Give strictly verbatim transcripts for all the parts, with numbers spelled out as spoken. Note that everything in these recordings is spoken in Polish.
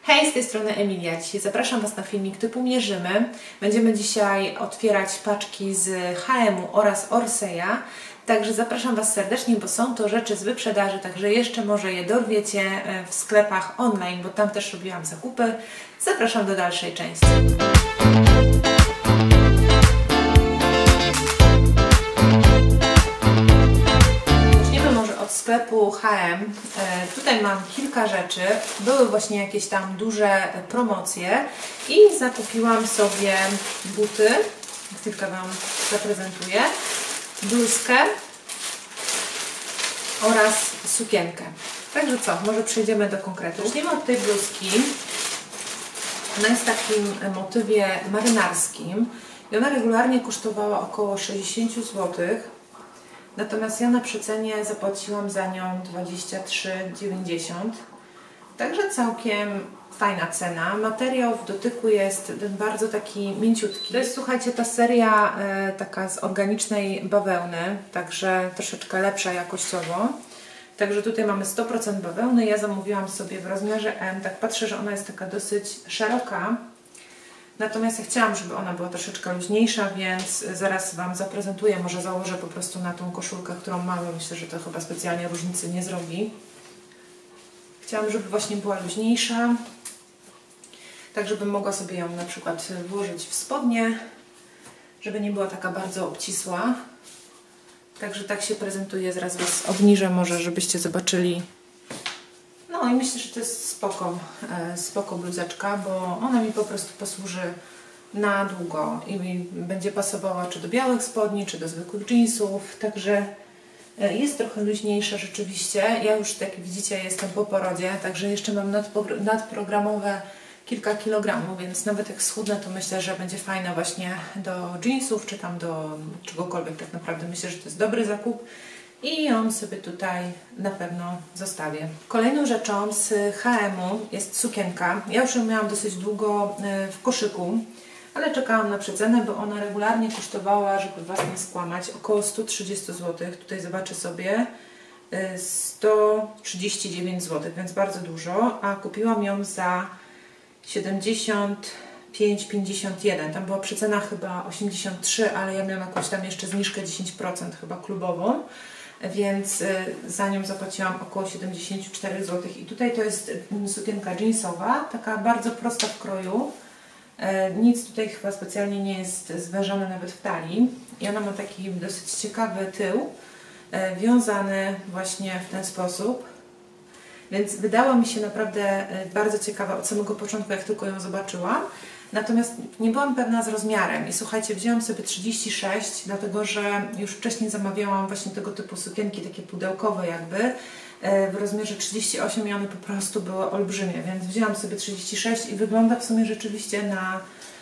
Hej, z tej strony Emilia. Dzisiaj zapraszam Was na filmik typu Mierzymy. Będziemy dzisiaj otwierać paczki z H and M oraz Orseya. Także zapraszam Was serdecznie, bo są to rzeczy z wyprzedaży, także jeszcze może je dorwiecie w sklepach online, bo tam też robiłam zakupy. Zapraszam do dalszej części. Od sklepu H and M. E, tutaj mam kilka rzeczy. Były właśnie jakieś tam duże promocje i zakupiłam sobie buty. Chwilkę Wam zaprezentuję. Bluzkę oraz sukienkę. Także co? Może przejdziemy do konkretu. Zaczniemy od tej bluzki. Ona jest w takim motywie marynarskim i ona regularnie kosztowała około sześćdziesiąt złotych. Natomiast ja na przecenie zapłaciłam za nią dwadzieścia trzy dziewięćdziesiąt. Także całkiem fajna cena. Materiał w dotyku jest bardzo taki mięciutki. To jest, słuchajcie, ta seria e, taka z organicznej bawełny, także troszeczkę lepsza jakościowo. Także tutaj mamy sto procent bawełny. Ja zamówiłam sobie w rozmiarze M. Tak patrzę, że ona jest taka dosyć szeroka. Natomiast ja chciałam, żeby ona była troszeczkę luźniejsza, więc zaraz Wam zaprezentuję. Może założę po prostu na tą koszulkę, którą mamy. Myślę, że to chyba specjalnie różnicy nie zrobi. Chciałam, żeby właśnie była luźniejsza, tak żebym mogła sobie ją na przykład włożyć w spodnie, żeby nie była taka bardzo obcisła. Także tak się prezentuje. Zaraz Was obniżę może, żebyście zobaczyli. No i myślę, że to jest spoko, spoko bluzeczka, bo ona mi po prostu posłuży na długo i będzie pasowała czy do białych spodni, czy do zwykłych jeansów, także jest trochę luźniejsza rzeczywiście. Ja już, jak widzicie, jestem po porodzie, także jeszcze mam nadprogramowe kilka kilogramów, więc nawet jak schudnę, to myślę, że będzie fajna właśnie do jeansów, czy tam do czegokolwiek. Tak naprawdę myślę, że to jest dobry zakup. I ją sobie tutaj na pewno zostawię. Kolejną rzeczą z H and M jest sukienka. Ja już ją miałam dosyć długo w koszyku, ale czekałam na przecenę, bo ona regularnie kosztowała, żeby Was nie skłamać, około sto trzydzieści złotych. Tutaj zobaczę sobie, sto trzydzieści dziewięć złotych, więc bardzo dużo, a kupiłam ją za siedemdziesiąt pięć pięćdziesiąt jeden. Tam była przecena chyba osiemdziesiąt trzy, ale ja miałam jakąś tam jeszcze zniżkę dziesięć procent chyba klubową. Więc za nią zapłaciłam około siedemdziesiąt cztery złotych. I tutaj to jest sukienka jeansowa, taka bardzo prosta w kroju. Nic tutaj chyba specjalnie nie jest zwężone nawet w talii. I ona ma taki dosyć ciekawy tył, wiązany właśnie w ten sposób. Więc wydała mi się naprawdę bardzo ciekawa od samego początku, jak tylko ją zobaczyłam. Natomiast nie byłam pewna z rozmiarem i słuchajcie, wzięłam sobie trzydzieści sześć, dlatego że już wcześniej zamawiałam właśnie tego typu sukienki, takie pudełkowe jakby, w rozmiarze trzydzieści osiem i one po prostu były olbrzymie, więc wzięłam sobie trzydzieści sześć i wygląda w sumie rzeczywiście na,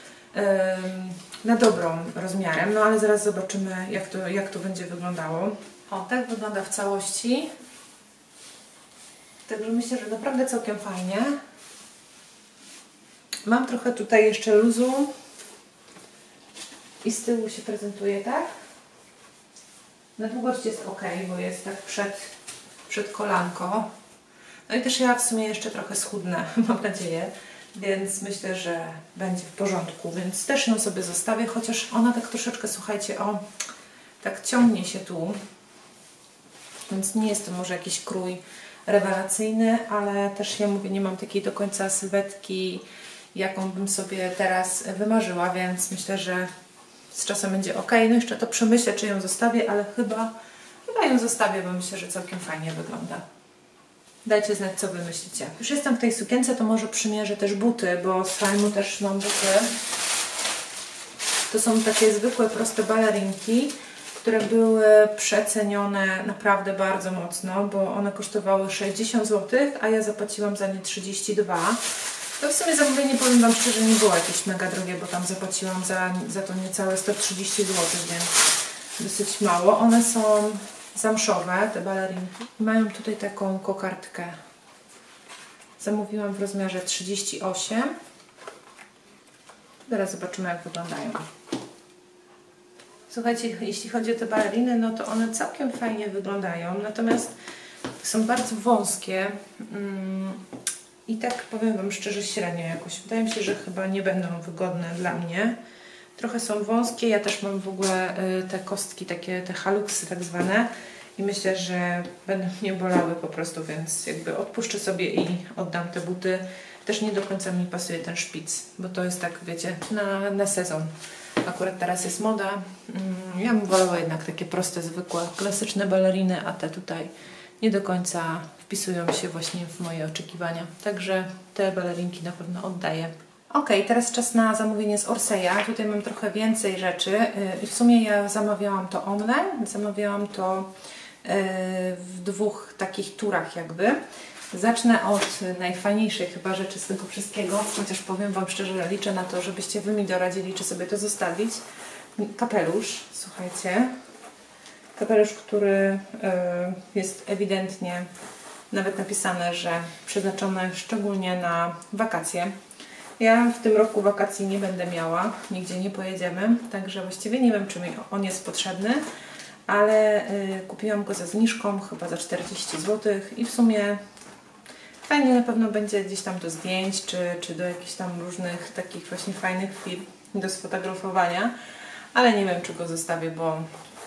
na dobrą rozmiarem, no ale zaraz zobaczymy, jak to, jak to będzie wyglądało. O, tak wygląda w całości. Także myślę, że naprawdę całkiem fajnie. Mam trochę tutaj jeszcze luzu i z tyłu się prezentuje tak. Na długość jest ok, bo jest tak przed, przed kolanko. No i też ja w sumie jeszcze trochę schudnę, mam nadzieję, więc myślę, że będzie w porządku, więc też ją sobie zostawię, chociaż ona tak troszeczkę, słuchajcie, o, tak ciągnie się tu, więc nie jest to może jakiś krój rewelacyjny, ale też ja mówię, nie mam takiej do końca sylwetki, jaką bym sobie teraz wymarzyła, więc myślę, że z czasem będzie ok. No jeszcze to przemyślę, czy ją zostawię, ale chyba, chyba ją zostawię, bo myślę, że całkiem fajnie wygląda. Dajcie znać, co Wy myślicie. Już jestem w tej sukience, to może przymierzę też buty, bo z H and M też mam buty. To są takie zwykłe, proste balerinki, które były przecenione naprawdę bardzo mocno, bo one kosztowały sześćdziesiąt złotych, a ja zapłaciłam za nie trzydzieści dwa. To w sumie zamówienie, powiem Wam szczerze, nie było jakieś mega drogie, bo tam zapłaciłam za, za to niecałe sto trzydzieści złotych, więc dosyć mało. One są zamszowe, te balerinki. Mają tutaj taką kokardkę. Zamówiłam w rozmiarze trzydzieści osiem. Teraz zobaczymy, jak wyglądają. Słuchajcie, jeśli chodzi o te baleriny, no to one całkiem fajnie wyglądają, natomiast są bardzo wąskie. I tak powiem Wam szczerze, średnio jakoś. Wydaje mi się, że chyba nie będą wygodne dla mnie. Trochę są wąskie, ja też mam w ogóle te kostki, takie te haluksy tak zwane. I myślę, że będą mnie bolały po prostu, więc jakby odpuszczę sobie i oddam te buty. Też nie do końca mi pasuje ten szpic, bo to jest tak, wiecie, na, na sezon. Akurat teraz jest moda. Ja bym wolała jednak takie proste, zwykłe, klasyczne baleriny, a te tutaj nie do końca wpisują się właśnie w moje oczekiwania. Także te balerinki na pewno oddaję. Ok, teraz czas na zamówienie z Orseja. Tutaj mam trochę więcej rzeczy i w sumie ja zamawiałam to online. Zamawiałam to w dwóch takich turach jakby. Zacznę od najfajniejszej chyba rzeczy z tego wszystkiego, chociaż powiem Wam szczerze, liczę na to, żebyście Wy mi doradzili, czy sobie to zostawić. Kapelusz, słuchajcie. Kapelusz, który jest ewidentnie nawet napisane, że przeznaczony szczególnie na wakacje. Ja w tym roku wakacji nie będę miała, nigdzie nie pojedziemy, także właściwie nie wiem, czy mi on jest potrzebny, ale y, kupiłam go za zniżką, chyba za czterdzieści złotych i w sumie fajnie na pewno będzie gdzieś tam do zdjęć, czy, czy do jakichś tam różnych takich właśnie fajnych chwil do sfotografowania, ale nie wiem, czy go zostawię, bo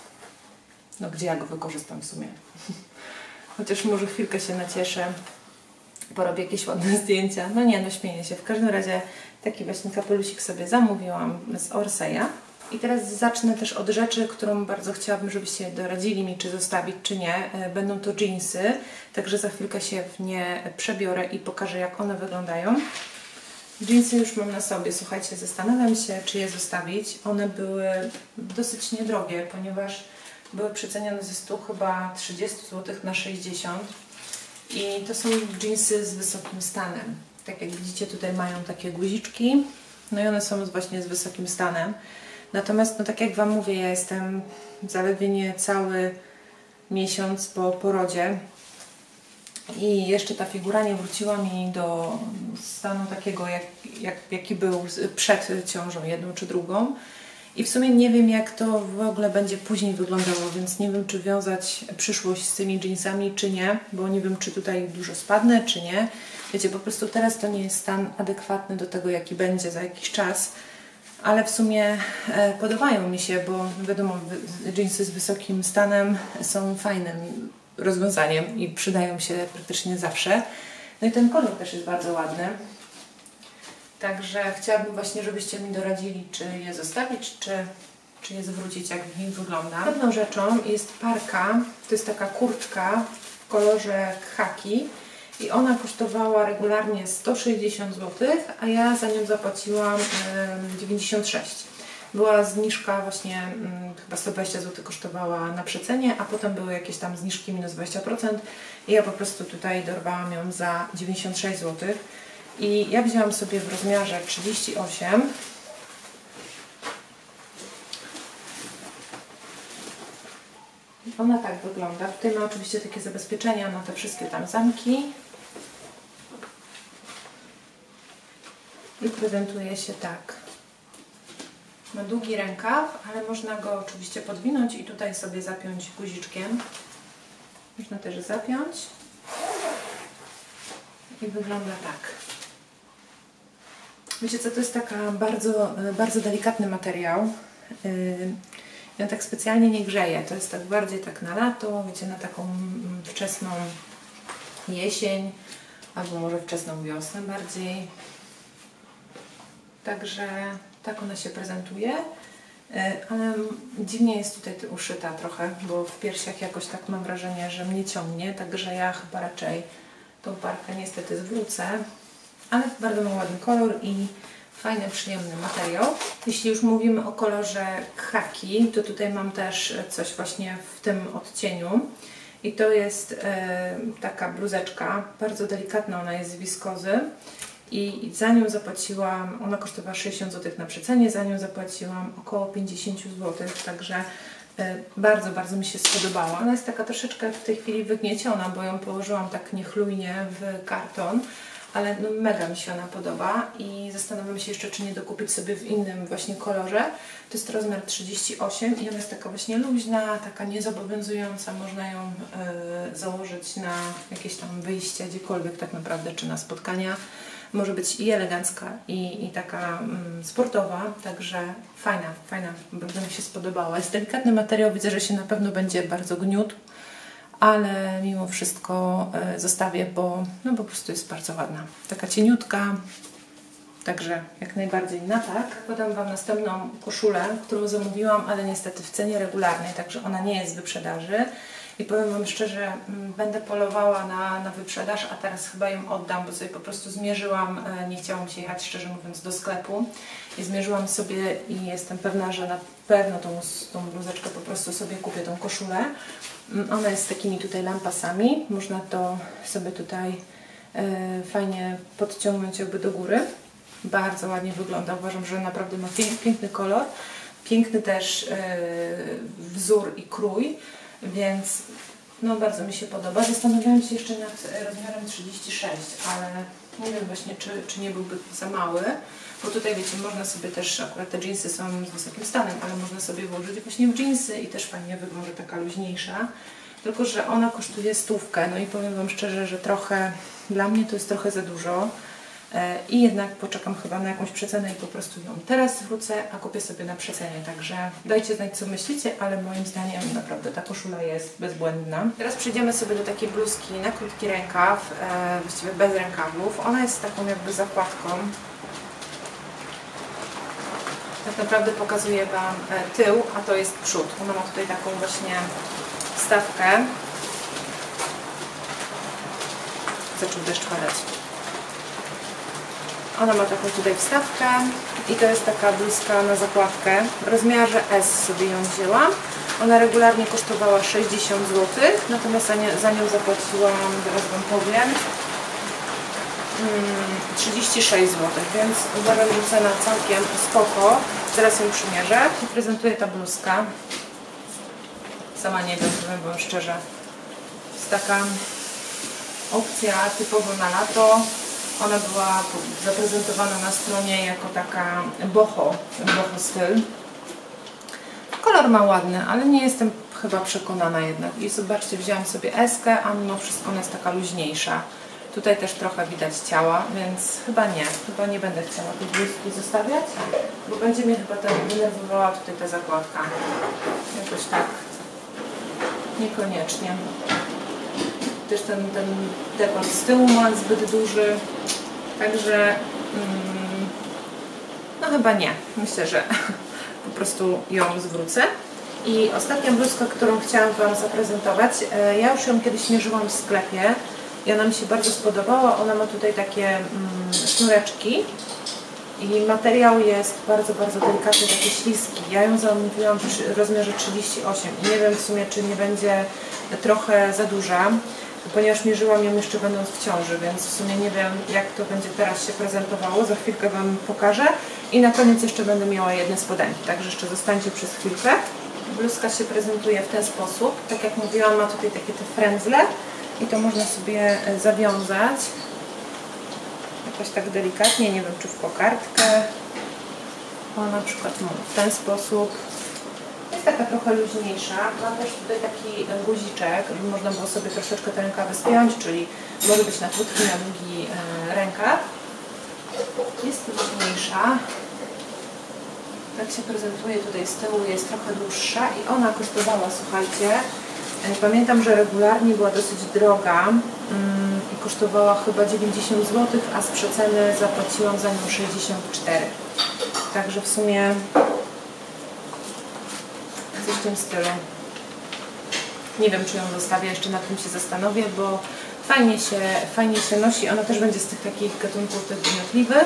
no gdzie ja go wykorzystam w sumie. Chociaż może chwilkę się nacieszę, porobię jakieś ładne zdjęcia. No nie, no śmieję się. W każdym razie taki właśnie kapelusik sobie zamówiłam z Orseja. I teraz zacznę też od rzeczy, którą bardzo chciałabym, żebyście doradzili mi, czy zostawić, czy nie. Będą to dżinsy, także za chwilkę się w nie przebiorę i pokażę, jak one wyglądają. Dżinsy już mam na sobie, słuchajcie, zastanawiam się, czy je zostawić. One były dosyć niedrogie, ponieważ były przecenione ze stu chyba trzydziestu złotych na sześćdziesiąt. I to są dżinsy z wysokim stanem. Tak jak widzicie, tutaj mają takie guziczki. No i one są właśnie z wysokim stanem. Natomiast, no tak jak Wam mówię, ja jestem zaledwie nie cały miesiąc po porodzie. I jeszcze ta figura nie wróciła mi do stanu takiego, jak, jak, jaki był przed ciążą, jedną czy drugą. I w sumie nie wiem, jak to w ogóle będzie później wyglądało, więc nie wiem, czy wiązać przyszłość z tymi dżinsami, czy nie, bo nie wiem, czy tutaj dużo spadnę, czy nie. Wiecie, po prostu teraz to nie jest stan adekwatny do tego, jaki będzie za jakiś czas, ale w sumie e, podobają mi się, bo wiadomo, dżinsy z wysokim stanem są fajnym rozwiązaniem i przydają się praktycznie zawsze. No i ten kolor też jest bardzo ładny. Także chciałabym właśnie, żebyście mi doradzili, czy je zostawić, czy, czy je zwrócić, jak w nich wygląda. Pewną rzeczą jest parka, to jest taka kurtka w kolorze khaki i ona kosztowała regularnie sto sześćdziesiąt złotych, a ja za nią zapłaciłam dziewięćdziesiąt sześć. Była zniżka właśnie, hmm, chyba sto dwadzieścia złotych kosztowała na przecenie, a potem były jakieś tam zniżki minus dwadzieścia procent i ja po prostu tutaj dorwałam ją za dziewięćdziesiąt sześć złotych. I ja wzięłam sobie w rozmiarze trzydzieści osiem. Ona tak wygląda. Tutaj ma oczywiście takie zabezpieczenia na te wszystkie tam zamki. I prezentuje się tak. Ma długi rękaw, ale można go oczywiście podwinąć i tutaj sobie zapiąć guziczkiem. Można też zapiąć. I wygląda tak. Wiecie co, to jest taka bardzo, bardzo delikatny materiał. Ja tak specjalnie nie grzeję. To jest tak bardziej tak na lato, wiecie, na taką wczesną jesień, albo może wczesną wiosnę bardziej. Także tak ona się prezentuje. Ale dziwnie jest tutaj uszyta trochę, bo w piersiach jakoś tak mam wrażenie, że mnie ciągnie, także ja chyba raczej tą parkę niestety zwrócę. Ale bardzo ma ładny kolor i fajny, przyjemny materiał. Jeśli już mówimy o kolorze khaki, to tutaj mam też coś właśnie w tym odcieniu. I to jest e, taka bluzeczka, bardzo delikatna, ona jest z wiskozy. I za nią zapłaciłam, ona kosztowała sześćdziesiąt złotych na przecenie, za nią zapłaciłam około pięćdziesiąt złotych, także e, bardzo, bardzo mi się spodobała. Ona jest taka troszeczkę w tej chwili wygnieciona, bo ją położyłam tak niechlujnie w karton. ale no mega mi się ona podoba i zastanawiam się jeszcze, czy nie dokupić sobie w innym właśnie kolorze. To jest rozmiar trzydzieści osiem i ona jest taka właśnie luźna, taka niezobowiązująca, można ją y, założyć na jakieś tam wyjście gdziekolwiek tak naprawdę, czy na spotkania. Może być i elegancka, i, i taka mm, sportowa, także fajna, fajna, bardzo mi się spodobała. Jest delikatny materiał, widzę, że się na pewno będzie bardzo gniótł, ale mimo wszystko y, zostawię, bo no, po prostu jest bardzo ładna. Taka cieniutka, także jak najbardziej na tak. Podam Wam następną koszulę, którą zamówiłam, ale niestety w cenie regularnej, także ona nie jest w wyprzedaży. I powiem Wam szczerze, będę polowała na, na wyprzedaż, a teraz chyba ją oddam, bo sobie po prostu zmierzyłam, nie chciałam się jechać, szczerze mówiąc, do sklepu. I zmierzyłam sobie i jestem pewna, że na pewno tą, tą bluzeczkę po prostu sobie kupię, tą koszulę. Ona jest z takimi tutaj lampasami, można to sobie tutaj e, fajnie podciągnąć jakby do góry. Bardzo ładnie wygląda, uważam, że naprawdę ma piękny kolor, piękny też e, wzór i krój. Więc no bardzo mi się podoba. Zastanawiałam się jeszcze nad rozmiarem trzydzieści sześć, ale nie wiem właśnie, czy, czy nie byłby za mały, bo tutaj wiecie, można sobie też, akurat te dżinsy są z wysokim stanem, ale można sobie włożyć właśnie w dżinsy i też fajnie wygląda, taka luźniejsza. Tylko że ona kosztuje stówkę, no i powiem Wam szczerze, że trochę, dla mnie to jest trochę za dużo. I jednak poczekam chyba na jakąś przecenę i po prostu ją teraz zwrócę, a kupię sobie na przecenie. Także dajcie znać, co myślicie, ale moim zdaniem naprawdę ta koszula jest bezbłędna. Teraz przejdziemy sobie do takiej bluzki na krótki rękaw, e, właściwie bez rękawów. Ona jest taką jakby zakładką. Tak naprawdę pokazuję Wam tył, a to jest przód. Ona ma tutaj taką właśnie wstawkę. Zaczął deszcz padać. Ona ma taką tutaj wstawkę i to jest taka bluzka na zakładkę. W rozmiarze S sobie ją wzięłam. Ona regularnie kosztowała sześćdziesiąt złotych, natomiast za, nie, za nią zapłaciłam, zaraz Wam powiem, trzydzieści sześć złotych, więc uważam, że cena całkiem spoko. Teraz ją przymierzę. Prezentuje ta bluzka. Sama nie wiem, powiem Wam szczerze. Jest taka opcja typowo na lato. Ona była zaprezentowana na stronie jako taka boho, boho styl. Kolor ma ładny, ale nie jestem chyba przekonana jednak. I zobaczcie, wzięłam sobie eskę, a mimo wszystko ona jest taka luźniejsza. Tutaj też trochę widać ciała, więc chyba nie. Chyba nie będę chciała tej bluzki zostawiać, bo będzie mnie chyba ta denerwowała tutaj ta zakładka. Jakoś tak niekoniecznie. Też ten, ten dekolt z tyłu ma zbyt duży, także mm, no chyba nie. Myślę, że po prostu ją zwrócę. I ostatnia bluzka, którą chciałam Wam zaprezentować, ja już ją kiedyś mierzyłam w sklepie i ona mi się bardzo spodobała. Ona ma tutaj takie mm, sznureczki i materiał jest bardzo, bardzo delikatny, taki śliski. Ja ją zamówiłam w rozmiarze trzydzieści osiem i nie wiem w sumie, czy nie będzie trochę za duża, ponieważ mierzyłam ją jeszcze będąc w ciąży, więc w sumie nie wiem, jak to będzie teraz się prezentowało. Za chwilkę Wam pokażę. I na koniec jeszcze będę miała jedne spodenki, także jeszcze zostańcie przez chwilkę. Bluzka się prezentuje w ten sposób. Tak jak mówiłam, ma tutaj takie te frędzle i to można sobie zawiązać jakoś tak delikatnie, nie wiem, czy w kokardkę. O, na przykład no, w ten sposób. Jest taka trochę luźniejsza. Ma też tutaj taki guziczek, żeby można było sobie troszeczkę te rękawy spiąć, czyli może być na krótki, na długi e, rękaw. Jest luźniejsza. Tak się prezentuje tutaj z tyłu, jest trochę dłuższa i ona kosztowała, słuchajcie, pamiętam, że regularnie była dosyć droga mm, i kosztowała chyba dziewięćdziesiąt złotych, a z przeceny zapłaciłam za nią sześćdziesiąt cztery. Także w sumie coś w tym stylu. Nie wiem, czy ją zostawię, jeszcze nad tym się zastanowię, bo fajnie się, fajnie się nosi. Ona też będzie z tych takich gatunków tych gniotliwych.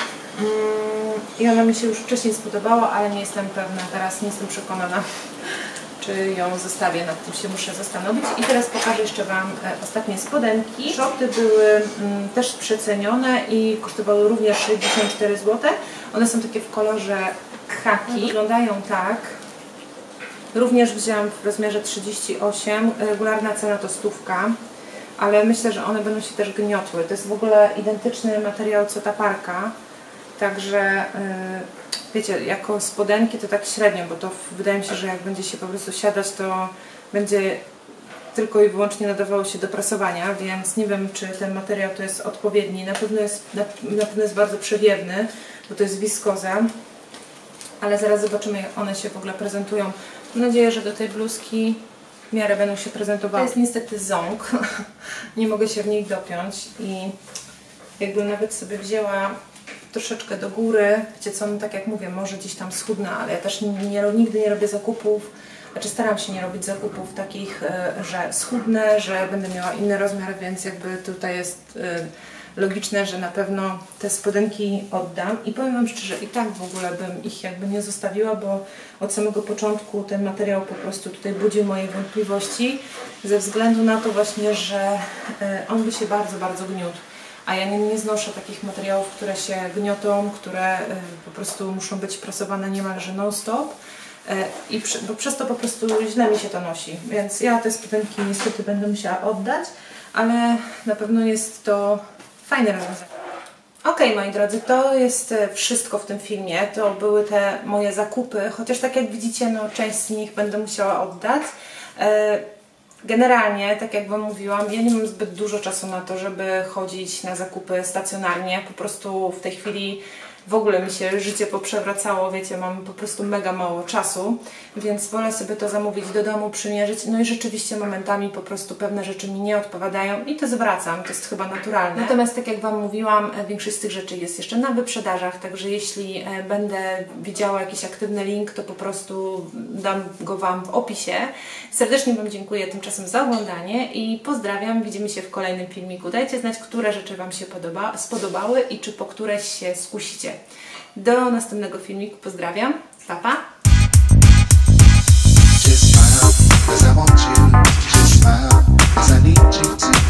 I ona mi się już wcześniej spodobała, ale nie jestem pewna, teraz nie jestem przekonana, czy ją zostawię, nad tym się muszę zastanowić. I teraz pokażę jeszcze Wam ostatnie spodenki. Shorty były mm, też przecenione i kosztowały również sześćdziesiąt cztery złote. One są takie w kolorze khaki. Wyglądają tak. Również wzięłam w rozmiarze trzydzieści osiem. Regularna cena to stówka. ale myślę, że one będą się też gniotły. To jest w ogóle identyczny materiał co ta parka, także yy, wiecie, jako spodenki to tak średnio, bo to wydaje mi się, że jak będzie się po prostu siadać, to będzie tylko i wyłącznie nadawało się do prasowania, więc nie wiem, czy ten materiał to jest odpowiedni. Na pewno jest, na, na pewno jest bardzo przewiewny, bo to jest wiskoza, ale zaraz zobaczymy, jak one się w ogóle prezentują. Mam nadzieję, że do tej bluzki w miarę będą się prezentowały. To jest niestety ząg, nie mogę się w niej dopiąć i jakbym nawet sobie wzięła troszeczkę do góry, wiecie co, no tak jak mówię, może gdzieś tam schudnę, ale ja też nie, nie, nigdy nie robię zakupów, znaczy staram się nie robić zakupów takich, że schudnę, że będę miała inny rozmiar, więc jakby tutaj jest logiczne, że na pewno te spodenki oddam i powiem Wam szczerze, i tak w ogóle bym ich jakby nie zostawiła, bo od samego początku ten materiał po prostu tutaj budził moje wątpliwości ze względu na to właśnie, że on by się bardzo, bardzo gniótł. A ja nie, nie znoszę takich materiałów, które się gniotą, które po prostu muszą być prasowane niemalże non-stop. I przy, bo przez to po prostu źle mi się to nosi, więc ja te spodenki niestety będę musiała oddać, ale na pewno jest to fajne rozwiązanie. Ok, moi drodzy, to jest wszystko w tym filmie, to były te moje zakupy, chociaż tak jak widzicie, no część z nich będę musiała oddać. Generalnie, tak jak Wam mówiłam, ja nie mam zbyt dużo czasu na to, żeby chodzić na zakupy stacjonarnie, po prostu w tej chwili w ogóle mi się życie poprzewracało, wiecie, mam po prostu mega mało czasu, więc wolę sobie to zamówić do domu, przymierzyć, no i rzeczywiście momentami po prostu pewne rzeczy mi nie odpowiadają i to zwracam, to jest chyba naturalne. Natomiast tak jak Wam mówiłam, większość z tych rzeczy jest jeszcze na wyprzedażach, także jeśli będę widziała jakiś aktywny link, to po prostu dam go Wam w opisie. Serdecznie Wam dziękuję tymczasem za oglądanie i pozdrawiam, widzimy się w kolejnym filmiku. Dajcie znać, które rzeczy Wam się podoba, spodobały i czy po któreś się skusicie. Do następnego filmiku. Pozdrawiam. Pa, pa. Just smile, 'cause I want you. Just smile, 'cause I need you to.